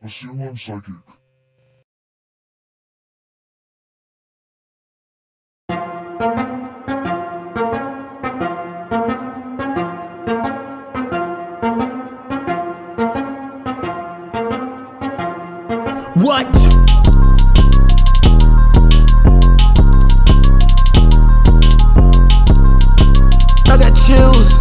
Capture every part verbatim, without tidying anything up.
Assume I'm psychic. What? I got chills.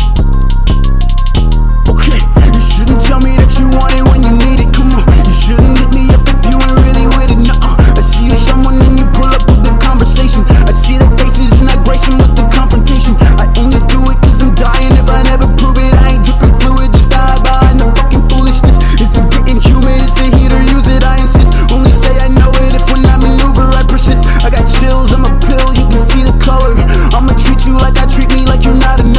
Okay, you shouldn't tell me that you want it when you need it. Come on, you shouldn't hit me up if you ain't really with it. Nuh-uh. I see you someone and you pull up with the conversation. I see their faces and I grace them with the confrontation. I only do it cause I'm dying. If I never prove it, I ain't dripping fluid. Just hide behind the fucking foolishness. Is it getting humid? It's a heater, use it, I insist. Only say I know it if when I maneuver I persist. I got chills, I'm a pill, you can see the color. I'ma treat you like I treat me, like you're not a